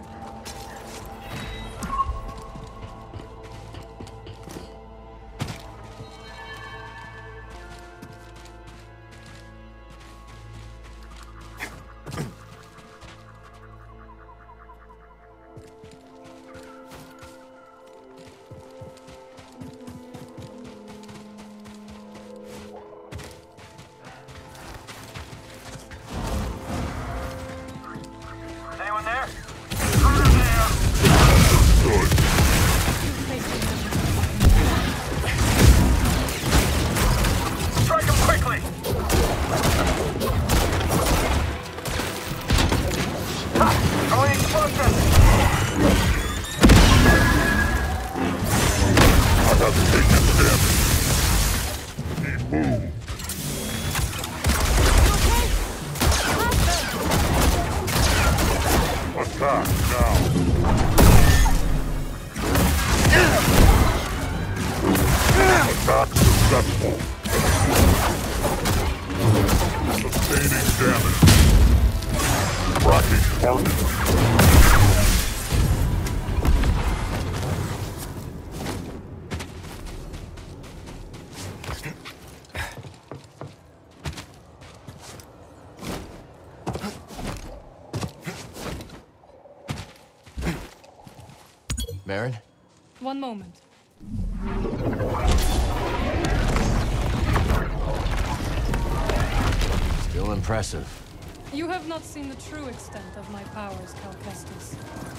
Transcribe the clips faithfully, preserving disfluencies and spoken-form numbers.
Baron? One moment. Still impressive. You have not seen the true extent of my powers, Cal Kestis.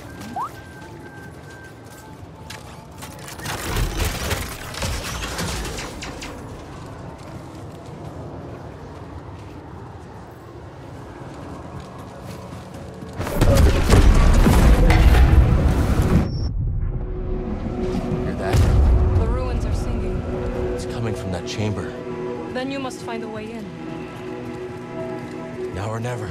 Chamber. Then you must find a way in. Now or never.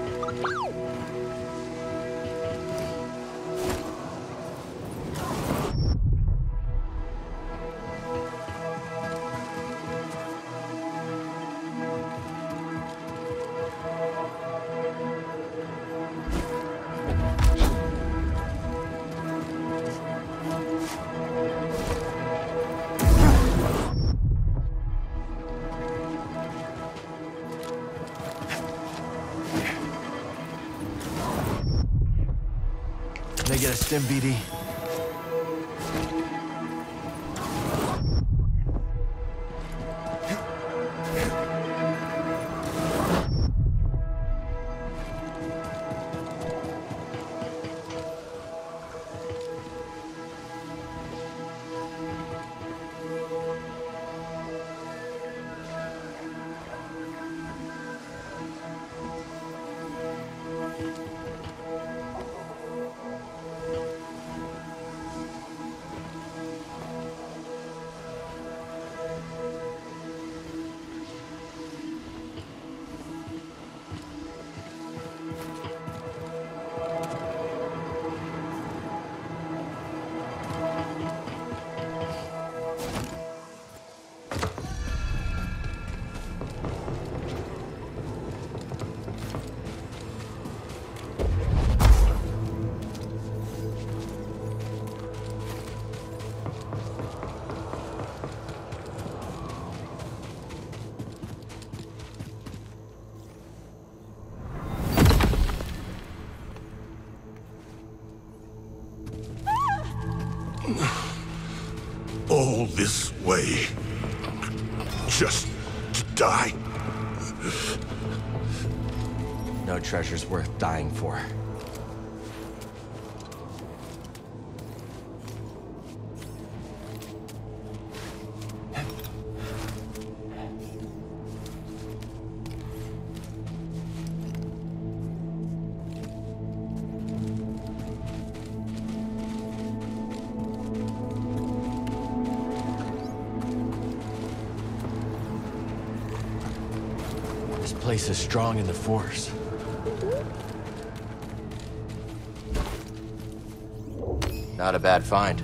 Can I get a stim, B D? All this way. Just to die? No treasure's worth dying for. This place is strong in the Force. Not a bad find.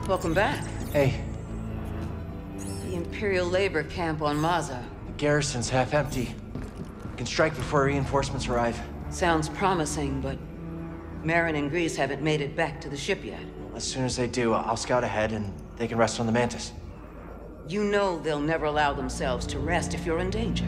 Welcome back. Hey, The Imperial labor camp on Maza. the garrison's half empty. We can strike before reinforcements arrive. Sounds promising, but Marin and Grease haven't made it back to the ship yet. As soon as they do, I'll scout ahead and they can rest on the Mantis. You know they'll never allow themselves to rest if you're in danger.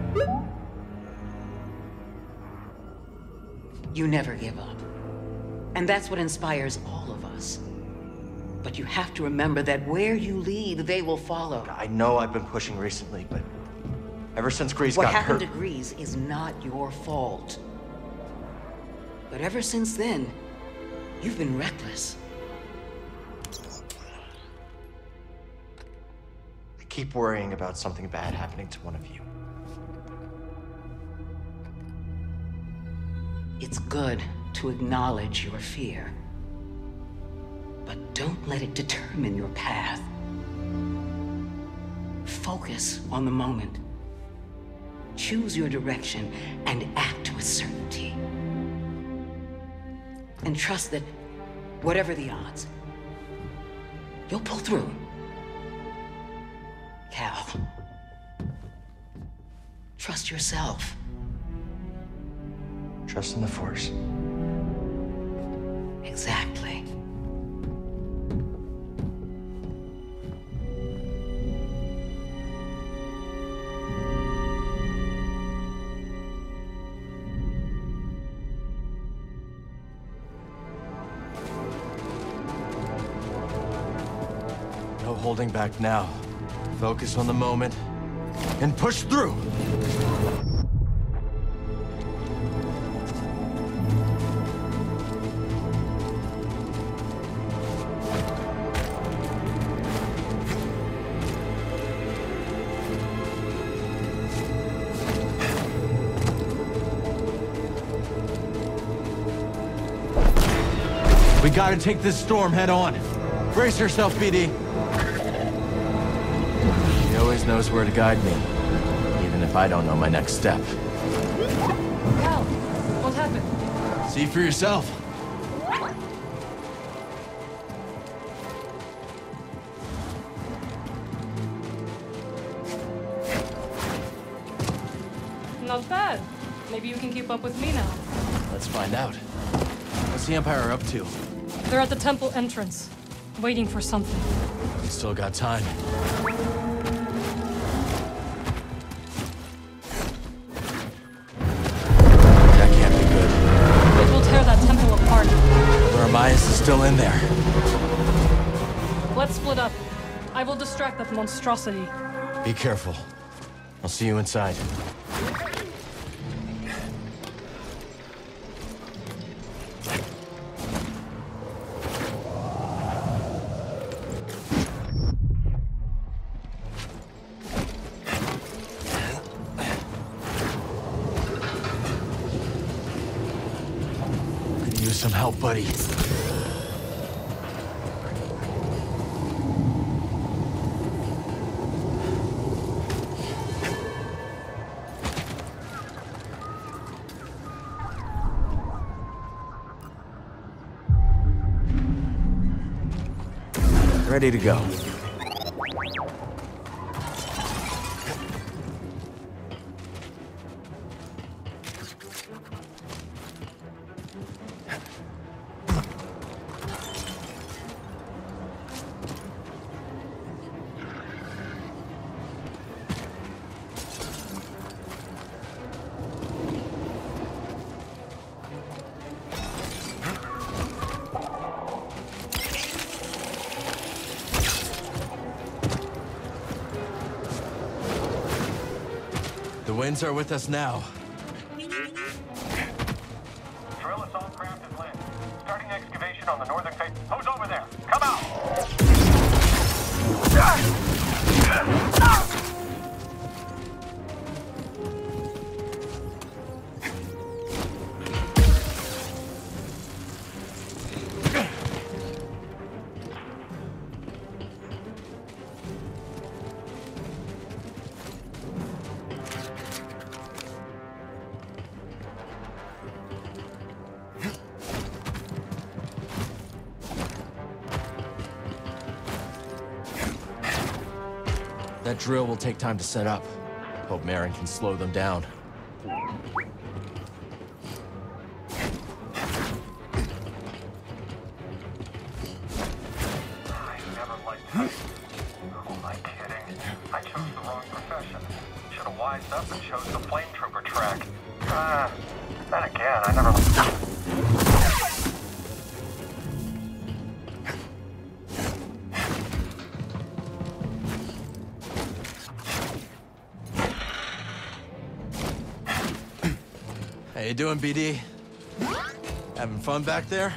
You never give up. And that's what inspires all of us. But you have to remember that where you lead, they will follow. I know I've been pushing recently, but ever since Grease What got happened hurt... to Grease is not your fault. But ever since then, you've been reckless. I keep worrying about something bad happening to one of you. It's good to acknowledge your fear. But don't let it determine your path. Focus on the moment. Choose your direction and act with certainty. And trust that, whatever the odds, you'll pull through. Cal, trust yourself. Trust in the Force. Exactly. No holding back now. Focus on the moment and push through. We gotta take this storm head on. Brace yourself, B D. He always knows where to guide me, even if I don't know my next step. Cal, what happened? See for yourself. Not bad. Maybe you can keep up with me now. Let's find out. What's the Empire up to? They're at the temple entrance, waiting for something. We still got time. That can't be good. It will tear that temple apart. Aramias is still in there. Let's split up. I will distract that monstrosity. Be careful. I'll see you inside. Could use some help, buddy. Ready to go. The winds are with us now. Drill assault craft is lit. Starting excavation on the northern face. Who's over there? Come out! That drill will take time to set up. Hope Marin can slow them down. I never liked hunting. Who am I kidding? I chose the wrong profession. Should have wised up and chose the flame trooper track. Ah, uh, then again, I never... How you doing, B D? Having fun back there?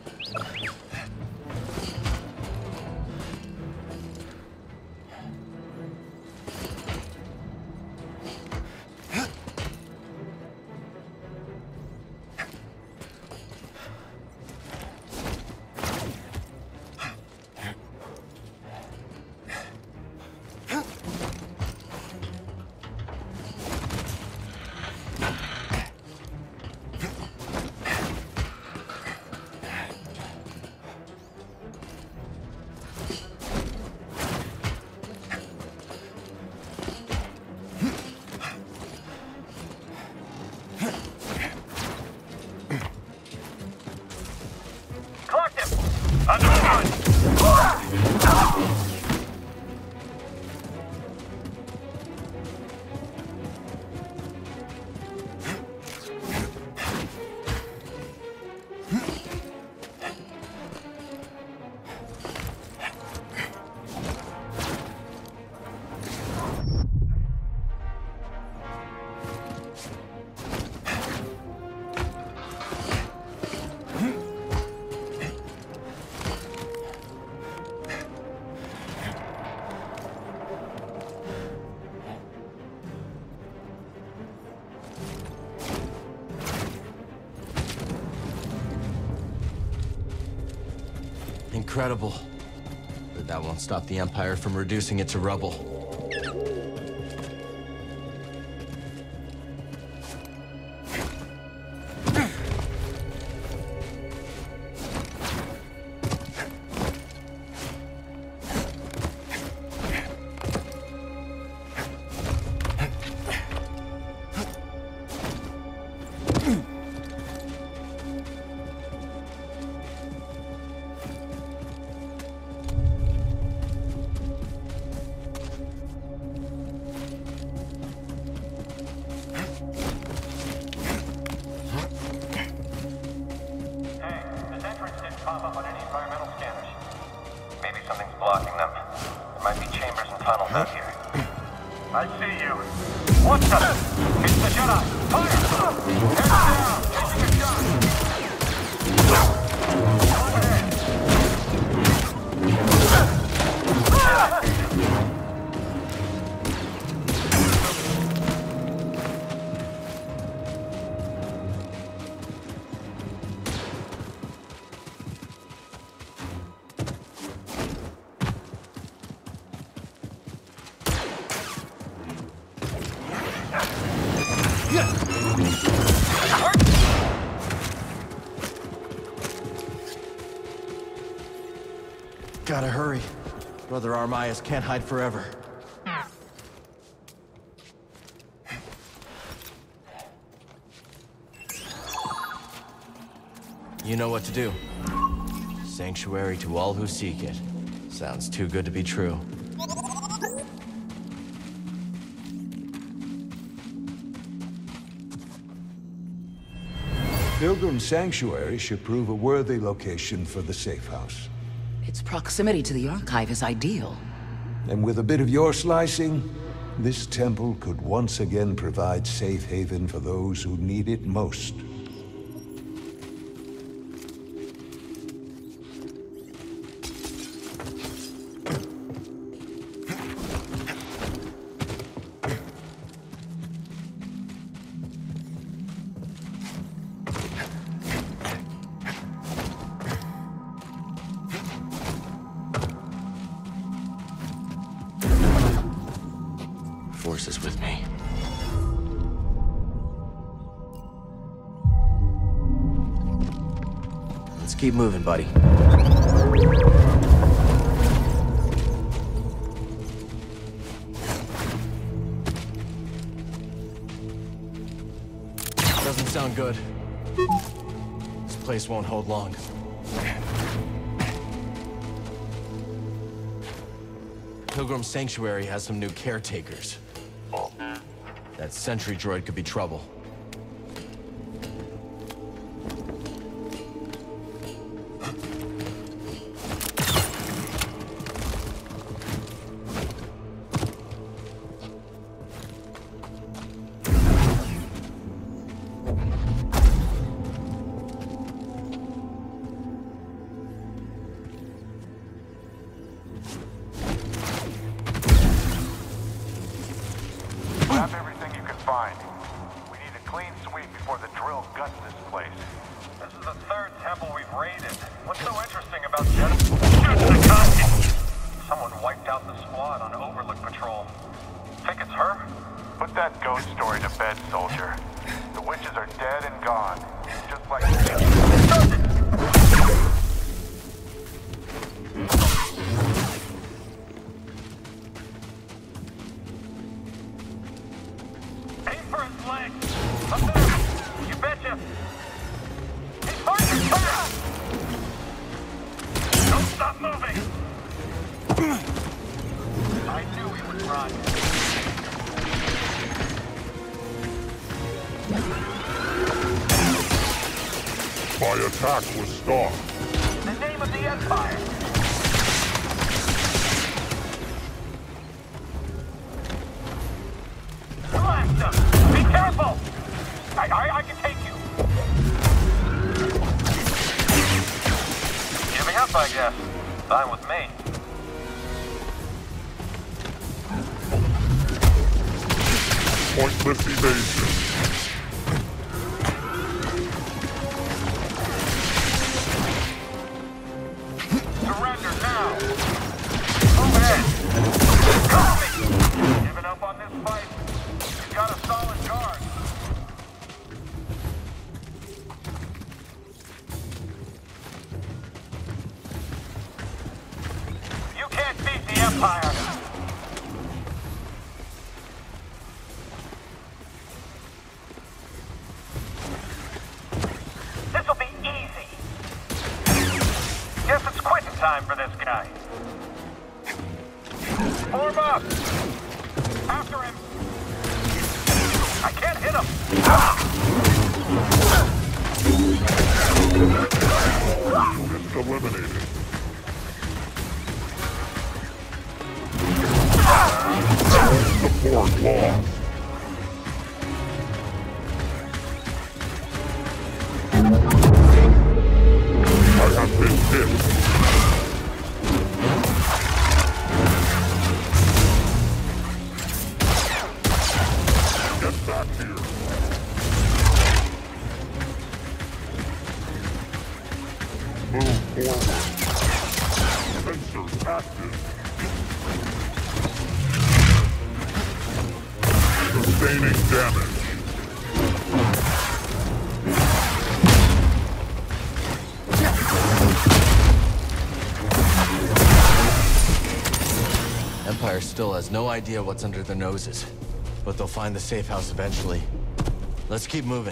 Incredible. But that won't stop the Empire from reducing it to rubble. I see you. What's up? It's the Jedi. Fire! Heads down! Taking a shot! Over there! Gotta hurry. Brother Armaias can't hide forever. You know what to do. Sanctuary to all who seek it. Sounds too good to be true. Pilgrim Sanctuary should prove a worthy location for the safe house. Its proximity to the Archive is ideal. And with a bit of your slicing, this temple could once again provide safe haven for those who need it most. Force is with me. Let's keep moving, buddy. sound good. This place won't hold long. Pilgrim Sanctuary has some new caretakers. That sentry droid could be trouble. Grab everything you can find. We need a clean sweep before the drill guts this place. This is the third temple we've raided. What's so interesting about Jedi? Shoot the costume! Someone wiped out the squad on Overlook Patrol. Think it's her? Put that ghost story to bed, soldier. The witches are dead and gone. Just like... Aim for his leg! Up there! You betcha! He's fighting fire! Don't stop moving! I knew he would run. My attack was stopped. The name of the Empire! Blast him! Be careful! I, I, I can take you. Giving up, I guess. Fine with me. Pointless evasion. Surrender now! Move ahead! Call me! Giving up on this fight? You've got a solid guard. You can't beat the Empire! This'll be easy! Guess it's quitting time for this guy. Form up! After him! I can't hit him! Unit eliminated. Support lost. I have been hit. Get back here. Move forward. Sensors active. Sustaining damage. Empire still has no idea what's under their noses, but they'll find the safe house eventually. Let's keep moving.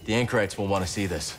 The anchorites will want to see this.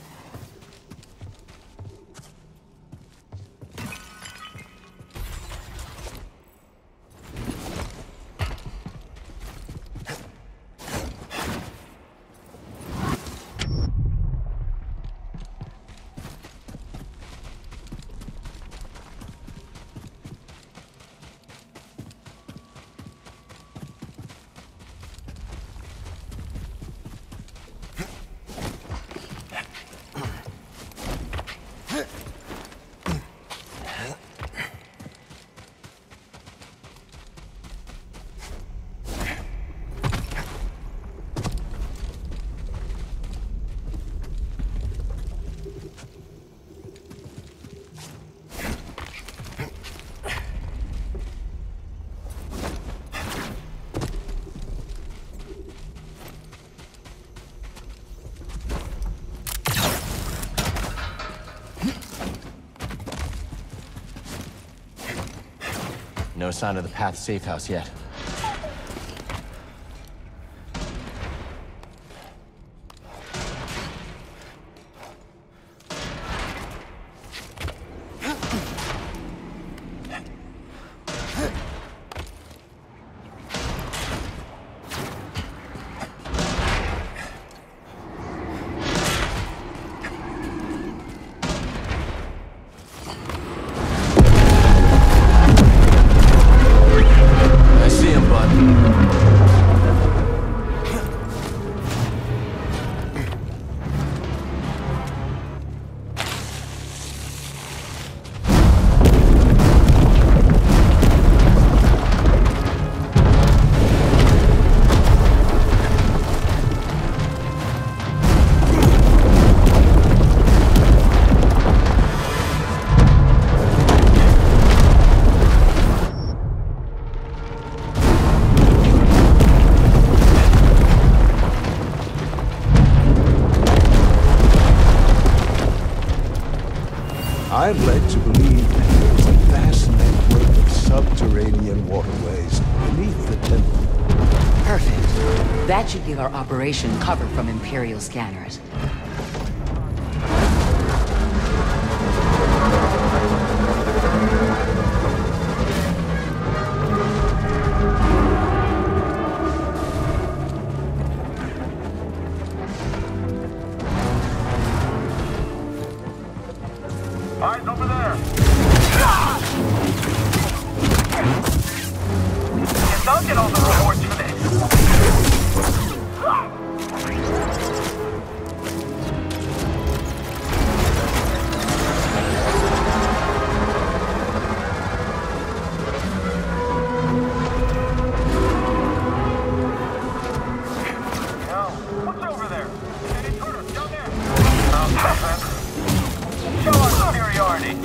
No sign of the path safe house yet. I'm led to believe that there is a vast network of subterranean waterways beneath the temple. Perfect. That should give our operation cover from Imperial scanners. Eyes over there! And don't get all the rewards for this! Yo, what's over there? An intruder, down there! Oh, show us superiority!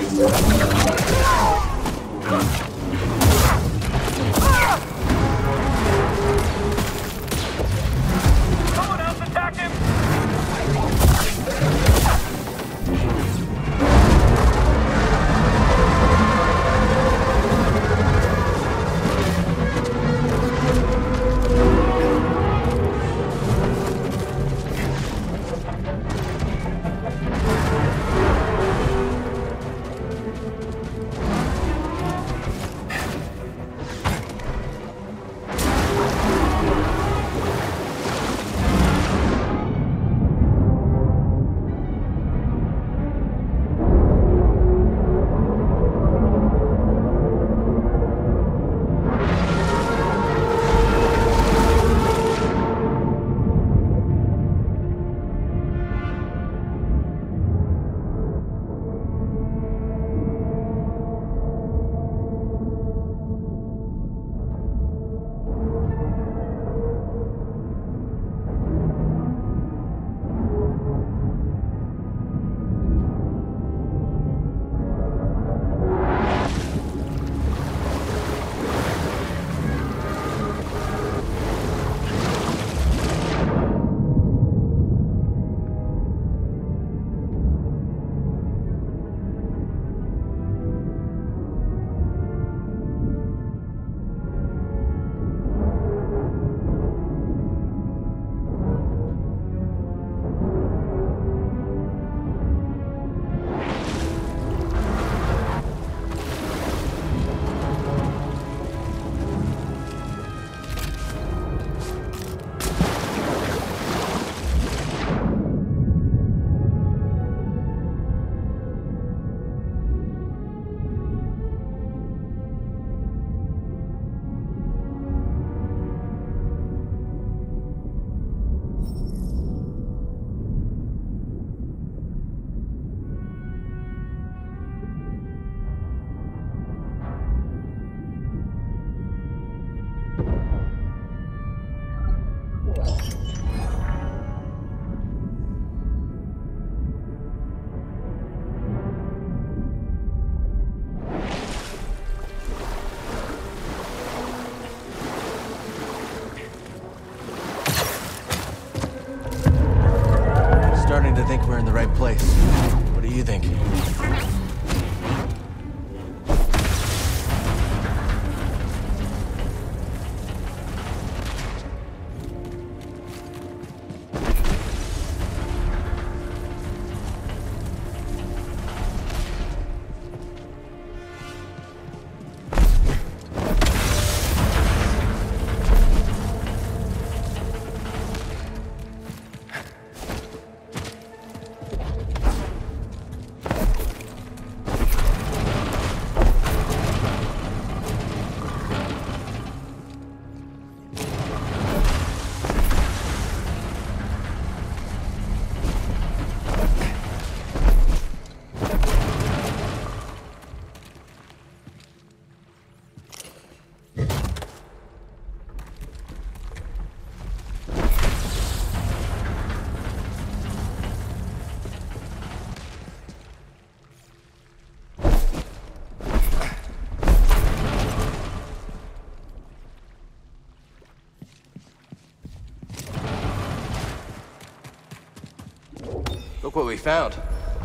Look what we found.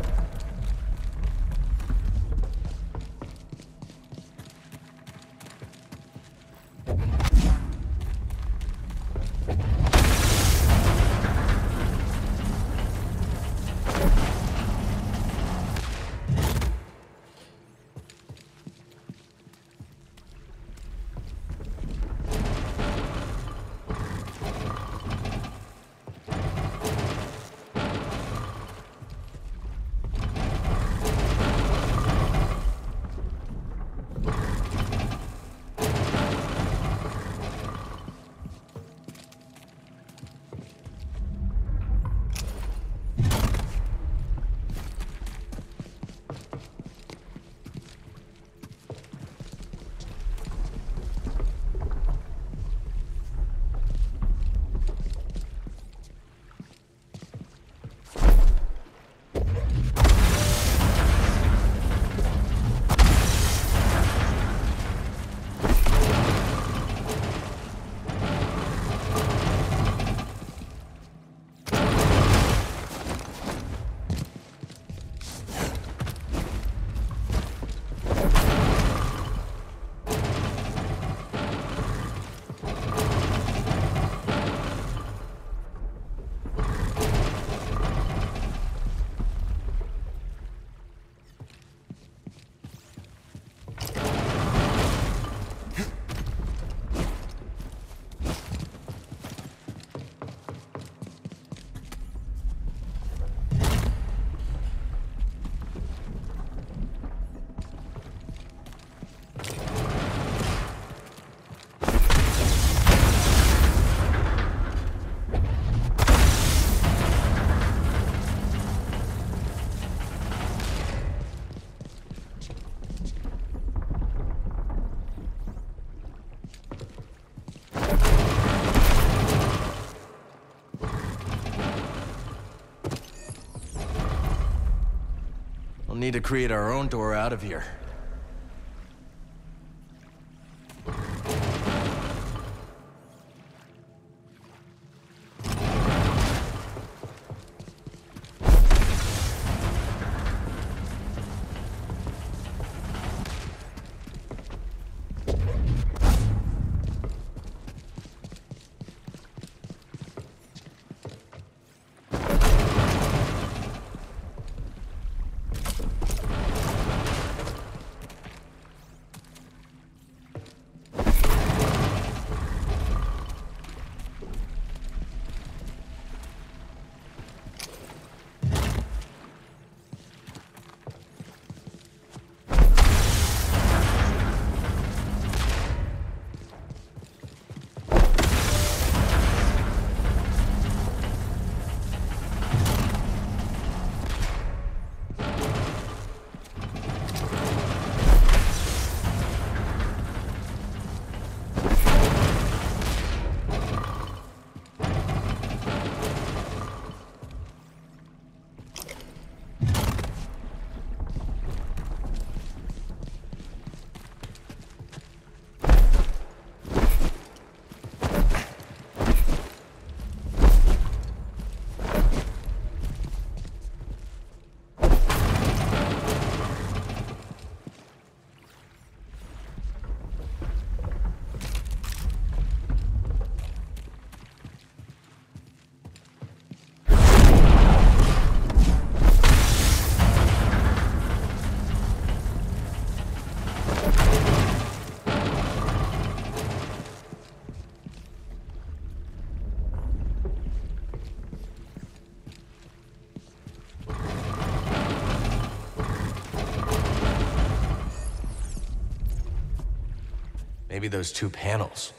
We'll need to create our own door out of here. Maybe those two panels.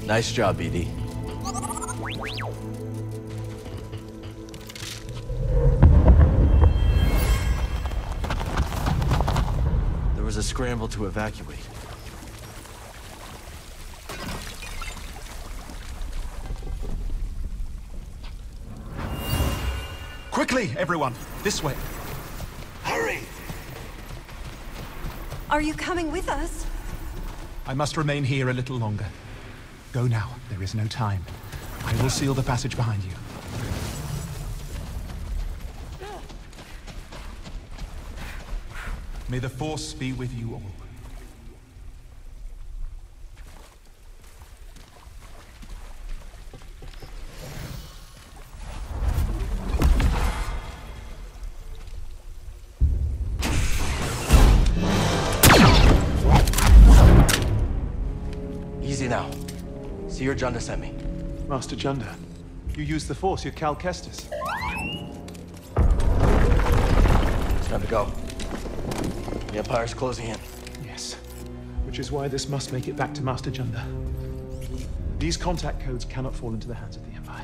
Nice job, B D. There was a scramble to evacuate. Quickly, everyone! This way. Hurry! Are you coming with us? I must remain here a little longer. Go now. There is no time. I will seal the passage behind you. May the Force be with you all. Easy now. See your Junda sent me. Master Junda, you used the Force, you're Cal Kestis. It's time to go. The Empire's closing in. Yes, which is why this must make it back to Master Junda. These contact codes cannot fall into the hands of the Empire.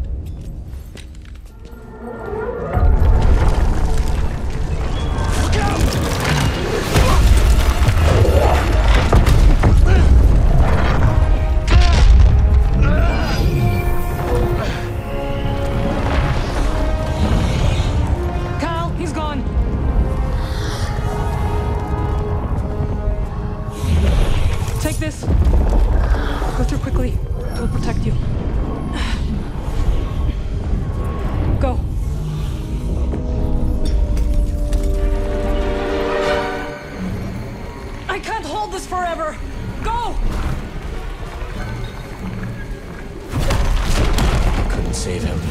Save him.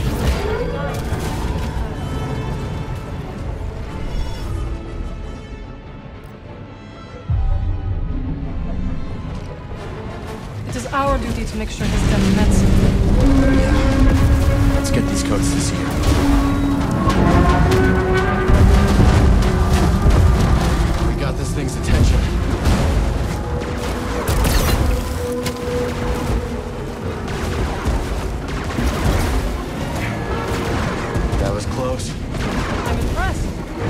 It is our duty to make sure his death meant something. Yeah. Let's get these codes to see her. We got this thing's attention. That was close. I'm impressed.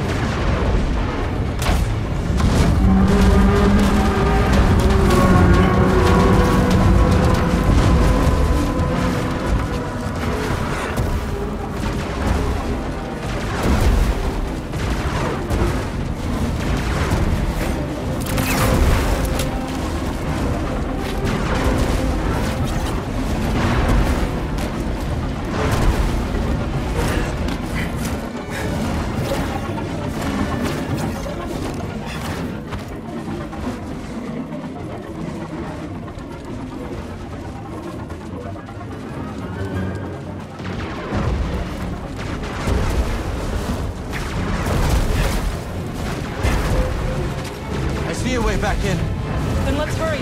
See a way back in. Then let's hurry.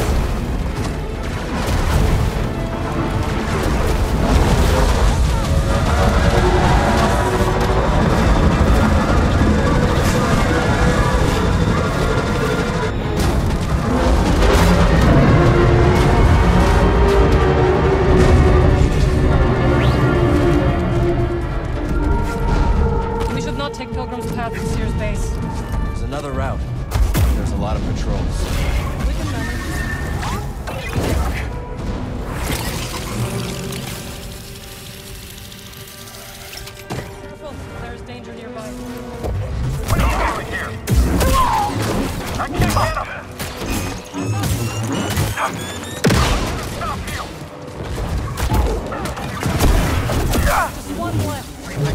We should not take Pilgrim's Path to Sears base. There's another route. There's a lot of patrols. We can manage. Careful, there's danger nearby. What are you doing here? I can't get him! Stop you! Just one left.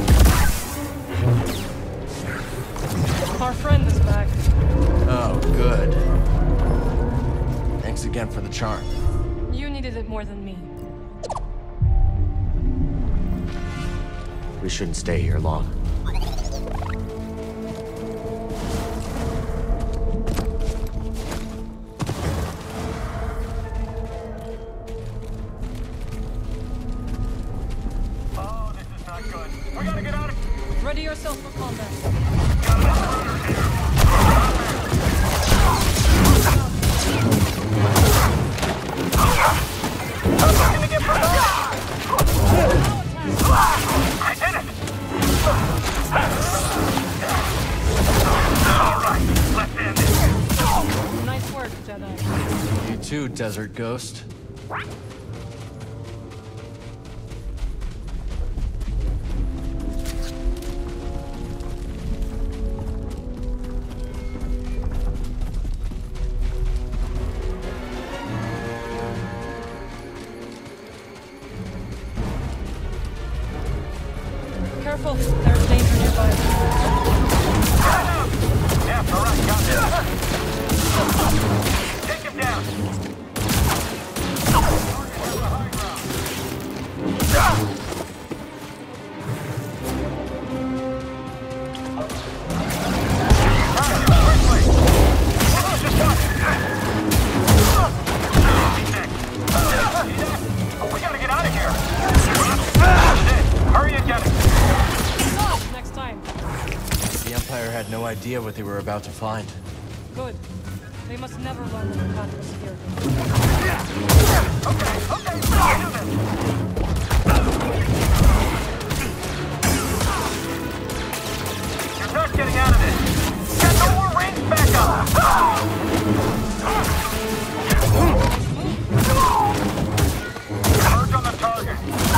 Our friend is back. Oh, good. Thanks again for the charm. You needed it more than me. We shouldn't stay here long. Oh, this is not good. We gotta get out of here. Ready yourself for combat. I did it! Alright, let's end it. Nice work, Jedi. You too, Desert Ghost. Careful, there's danger nearby. Yeah, alright, got this. Take him down. We gotta get out of here. Hurry and get it. Stop next time. The Empire had no idea what they were about to find. Good. They must never learn that the path was here. Okay, okay, do this. You're not getting out of this. Got no more range backup. Charge on the target.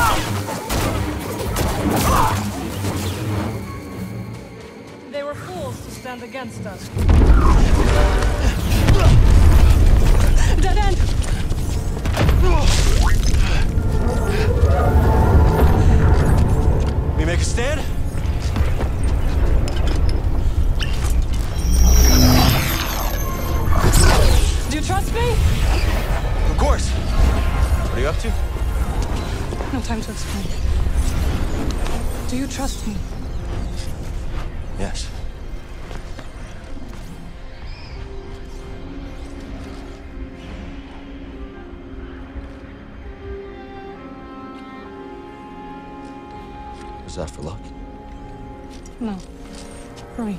They were fools to stand against us. Dead end! We make a stand? Do you trust me? Of course. What are you up to? No time to explain. Do you trust me? Yes. Was that for luck? No. Hurry.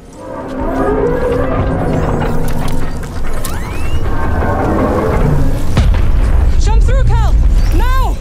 Jump through, Cal! Now!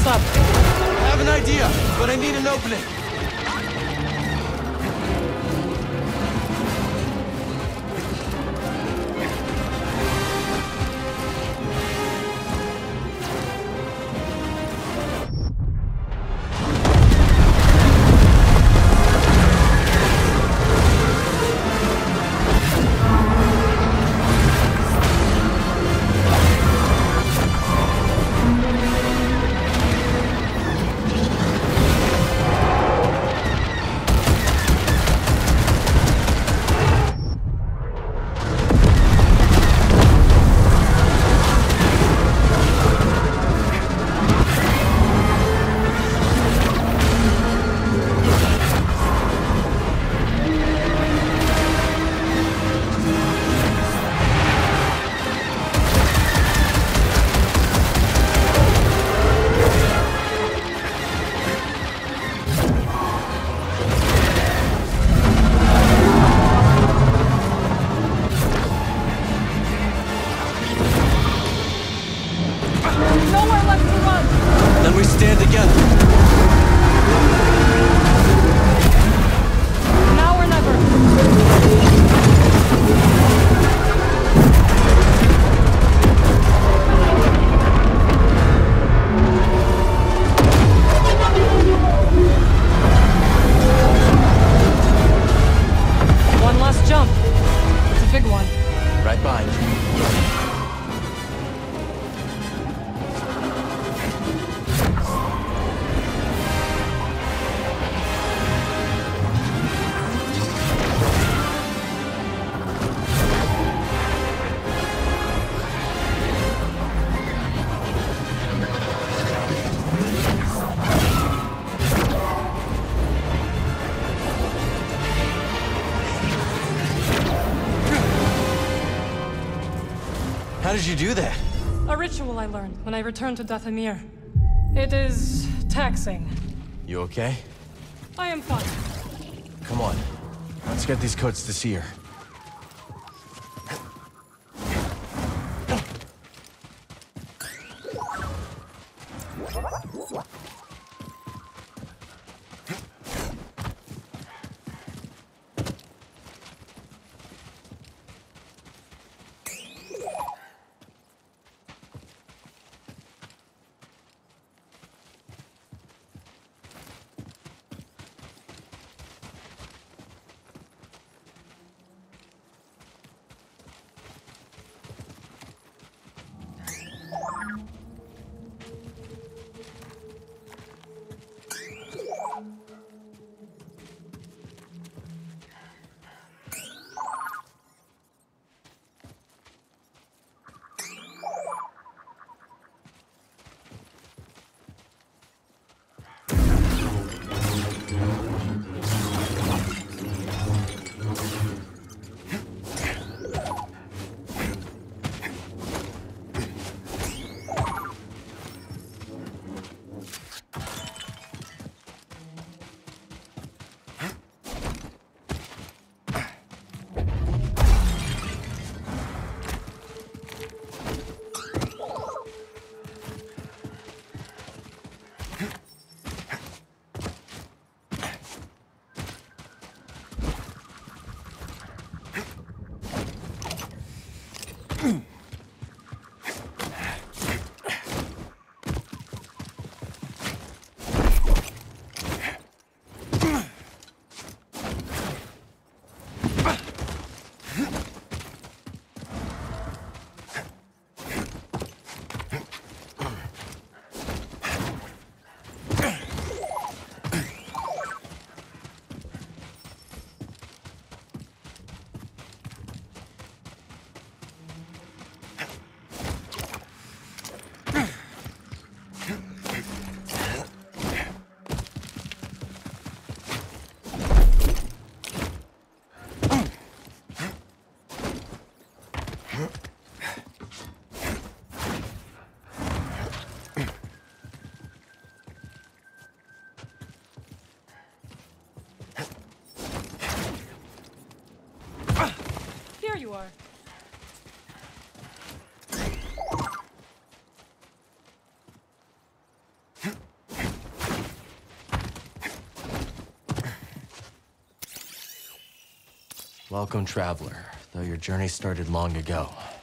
this up? I have an idea, but I need an opening. How did you do that? A ritual I learned when I returned to Dathomir. It is taxing. You okay? I am fine. Come on. Let's get these coats to Seer. Welcome, traveler, though your journey started long ago.